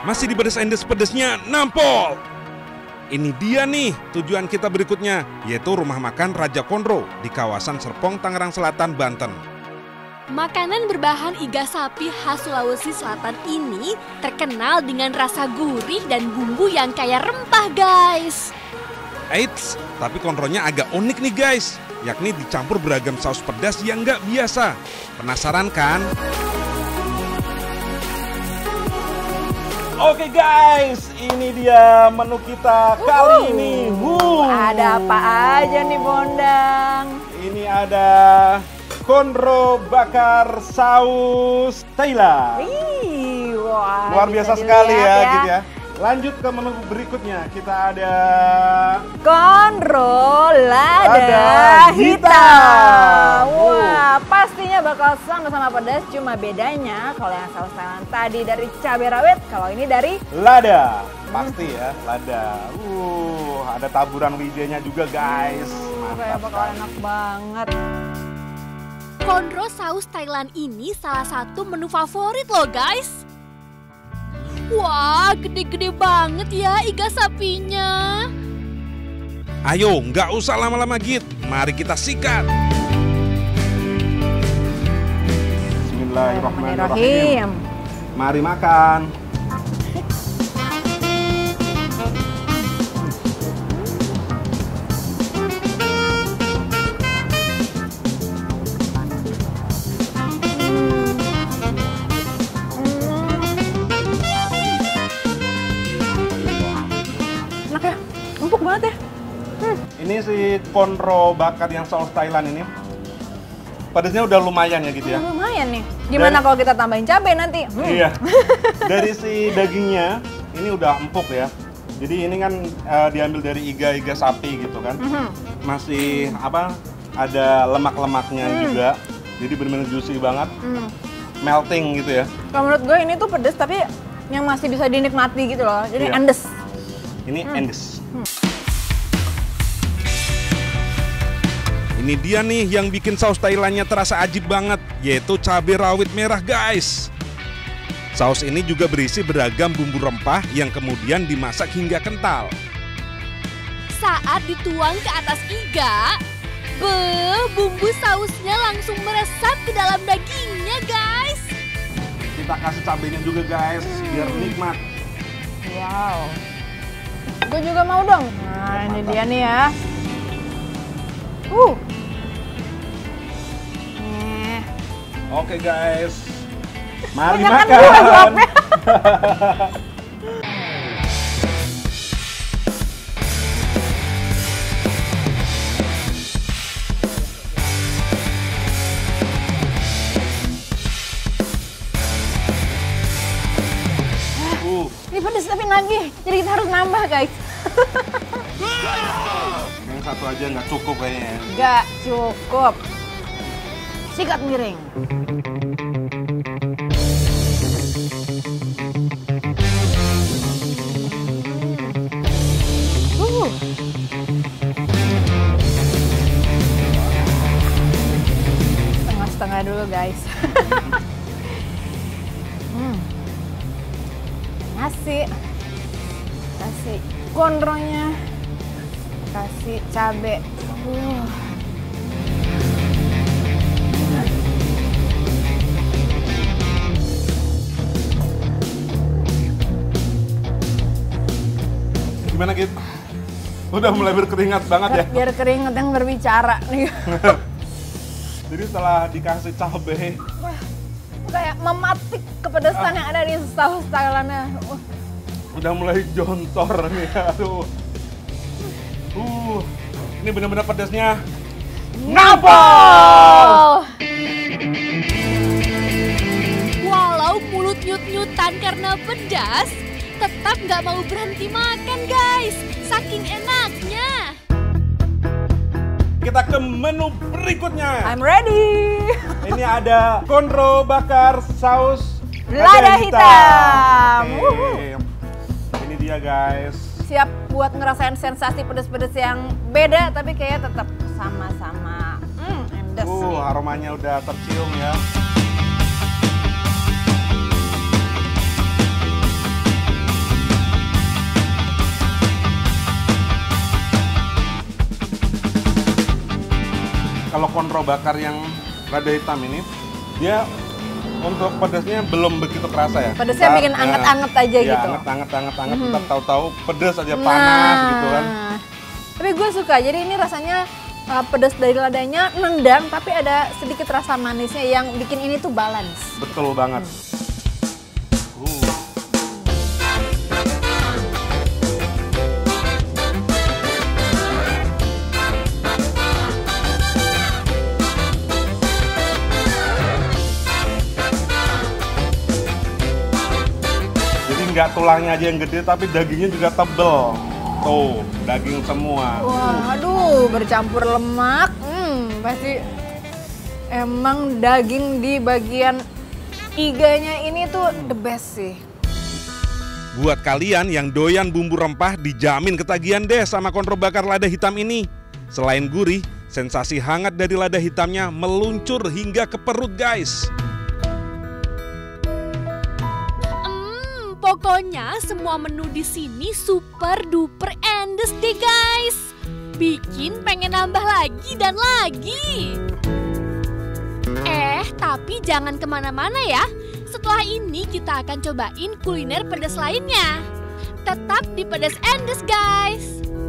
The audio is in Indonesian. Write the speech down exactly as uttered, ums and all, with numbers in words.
masih dibedesain pedes-pedesnya nampol. Ini dia nih tujuan kita berikutnya, yaitu rumah makan Raja Konro di kawasan Serpong, Tangerang Selatan, Banten. Makanan berbahan iga sapi khas Sulawesi Selatan ini terkenal dengan rasa gurih dan bumbu yang kaya rempah, guys. Eits, tapi konronya agak unik nih guys, yakni dicampur beragam saus pedas yang nggak biasa. Penasaran kan? Oke guys, ini dia menu kita kali ini. Wuh. Ada apa aja nih Bondang? Ini ada konro bakar saus Thailand. Wih, wah, luar biasa sekali ya, ya, gitu ya. Lanjut ke menu berikutnya, kita ada konro lada, lada hitam. hitam. Wah, pastinya bakal sama-sama pedas, cuma bedanya kalau yang saus Thailand tadi dari cabai rawit, kalau ini dari lada. Pasti ya, lada. Uh, ada taburan wijenya juga guys. Uh, kayak bakal enak banget. Konro saus Thailand ini salah satu menu favorit loh guys. Wah, gede-gede banget ya iga sapinya. Ayo, nggak usah lama-lama Git. Mari kita sikat. Bismillahirrahmanirrahim. Mari makan. Banget ya. Hmm. Ini si konro bakar yang saus Thailand ini pedasnya udah lumayan ya gitu ya. Udah lumayan nih. Gimana kalau kita tambahin cabai nanti? Hmm. Iya. Dari si dagingnya ini udah empuk ya. Jadi ini kan uh, diambil dari iga-iga sapi gitu kan. Mm-hmm. Masih apa? Ada lemak-lemaknya mm. juga. Jadi benar-benar juicy banget. Mm. Melting gitu ya. Kalau menurut gue ini tuh pedas tapi yang masih bisa dinikmati gitu loh. Jadi iya. endes. Ini mm. endes. Mm. Ini dia nih yang bikin saus Thailandnya terasa ajib banget, yaitu cabai rawit merah guys. Saus ini juga berisi beragam bumbu rempah yang kemudian dimasak hingga kental. Saat dituang ke atas iga, beuh, bumbu sausnya langsung meresap ke dalam dagingnya guys. Kita kasih cabainya juga guys, hmm. biar nikmat. Wow. Gue juga mau dong. Nah, ini dia nih ya. Uh. Nih. Oke guys, mari makan. makan. uh. Ini pedas tapi nagih, jadi kita harus nambah guys. Yang satu aja nggak cukup kayaknya. Nggak cukup. Sikat miring. Uh. Setengah-setengah dulu guys. hmm. Nasi. Nasi konronya. Kasih cabai. Uh. Gimana Git? Udah mulai berkeringat banget ya? Biar keringat yang berbicara nih. Jadi setelah dikasih cabai, wah, kayak mematik kepedesan ah. yang ada di saus Thailandnya. Uh. Udah mulai jontor nih, aduh. Uh, ini benar-benar pedasnya nampol. Walau mulut nyut-nyutan karena pedas, tetap nggak mau berhenti makan guys, saking enaknya. Kita ke menu berikutnya. I'm ready. Ini ada konro bakar saus lada hitam. hitam. Oke. Ini dia guys. Siap buat ngerasain sensasi pedas-pedas yang beda, tapi kayaknya tetap sama-sama hmm, endes uh, nih. Aromanya udah tercium ya. kalau konro bakar yang lada hitam ini, dia untuk pedasnya belum begitu kerasa ya. Pedasnya Ntar, bikin ya, anget-anget aja ya, gitu. anget, anget, anget, anget. Mhm. Ntar tahu-tahu pedas aja Nah. panas gitu kan. Tapi gue suka, jadi ini rasanya uh, pedas dari ladanya nendang, tapi ada sedikit rasa manisnya yang bikin ini tuh balance. Betul banget. Uh. Jadi nggak tulangnya aja yang gede, tapi dagingnya juga tebel. Tuh, daging semua. Wah, aduh, bercampur lemak. Hmm, pasti emang daging di bagian iganya ini tuh the best sih. Buat kalian yang doyan bumbu rempah, dijamin ketagihan deh sama konro bakar lada hitam ini. Selain gurih, sensasi hangat dari lada hitamnya meluncur hingga ke perut guys. Hmm, pokoknya semua menu di sini super duper endes deh guys. Bikin pengen nambah lagi dan lagi. Eh, tapi jangan kemana-mana ya. Setelah ini kita akan cobain kuliner pedas lainnya. Tetap di Pedas Endes guys.